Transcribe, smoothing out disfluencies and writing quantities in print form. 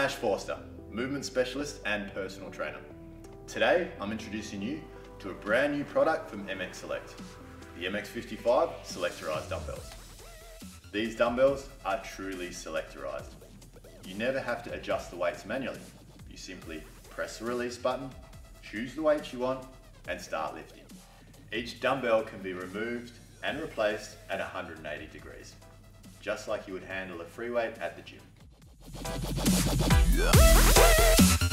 Ash Forster, movement specialist and personal trainer. Today, I'm introducing you to a brand new product from MX Select, the MX55 selectorised dumbbells. These dumbbells are truly selectorised. You never have to adjust the weights manually. You simply press the release button, choose the weights you want, and start lifting. Each dumbbell can be removed and replaced at 180 degrees, just like you would handle a free weight at the gym.